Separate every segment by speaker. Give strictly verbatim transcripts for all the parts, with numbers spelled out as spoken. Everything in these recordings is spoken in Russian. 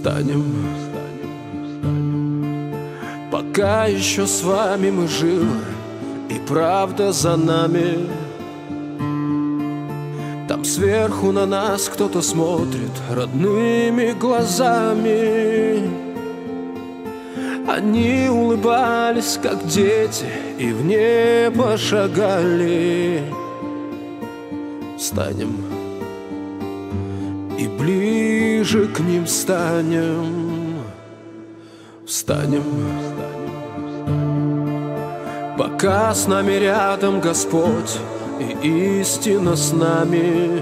Speaker 1: Встанем, пока еще с вами мы живы, и правда за нами. Там сверху на нас кто-то смотрит родными глазами. Они улыбались, как дети, и в небо шагали. Встанем и ближе к ним станем. Встанем, пока с нами рядом Господь и истина с нами.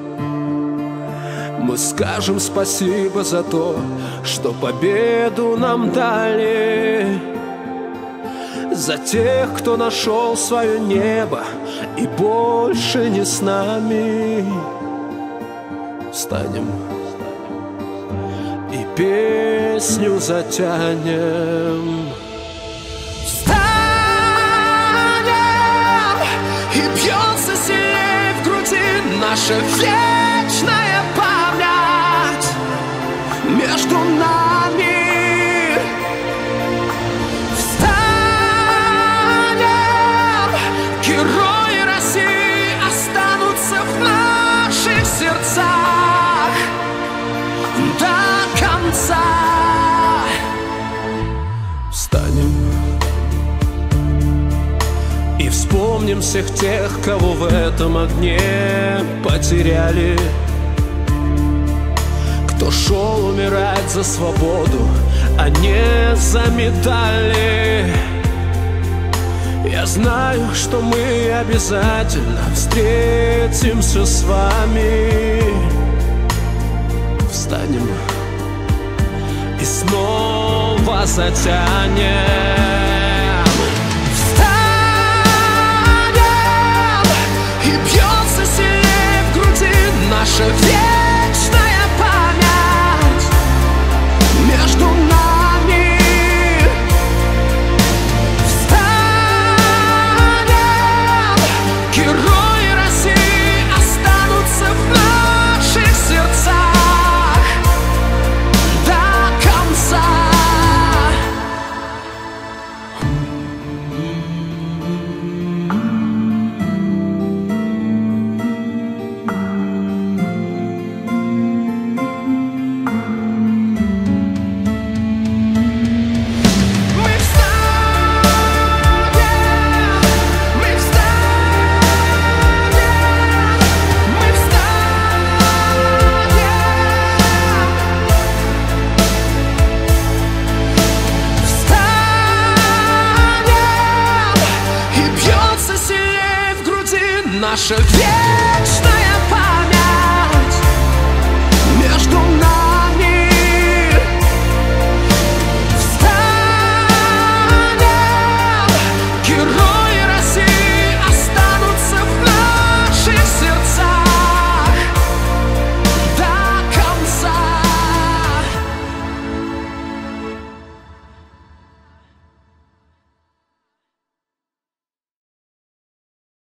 Speaker 1: Мы скажем спасибо за то, что победу нам дали, за тех, кто нашел свое небо и больше не с нами. Встанем и песню затянем.
Speaker 2: Встанем, и бьется сильнее в груди наша вечная память между нами. Встанем, герои России останутся в наших сердцах до конца.
Speaker 1: Встанем и вспомним всех тех, кого в этом огне потеряли, кто шел умирать за свободу, а не за медали. Я знаю, что мы обязательно встретимся с вами. Встанем и снова затянем.
Speaker 2: Встанем, и бьется сильнее в груди наша вечная память между нами. Встанем, герои России останутся в наших сердцах до конца. Наша вечная